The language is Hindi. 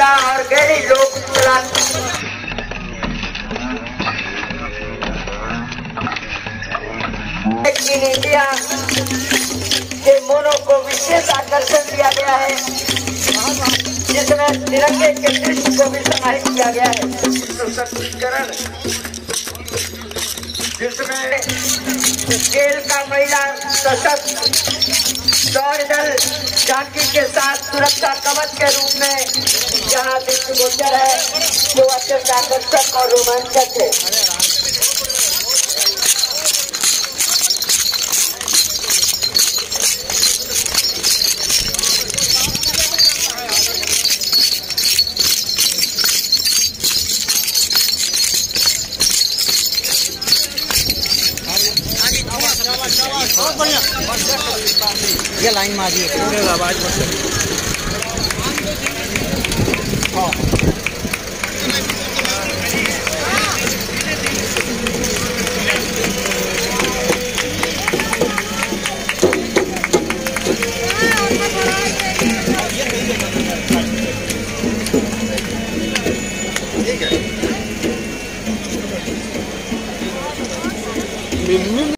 महिला और गहरी लोक कला इन इंडिया के मोनो को विशेष आकर्षण दिया गया है, जिसमें तिरंगे के दृश्य को भी समाहित किया गया है। सशक्तिकरण जिसमें खेल का महिला सशक्त दौड़ दल झांकी के साथ सुरक्षा कवच के रूप में जहां दृष्टिगोचर है, जो अत्यंत आकर्षक और रोमांचक है। बहुत बढ़िया ये लाइन मार दी आवाज ठीक है।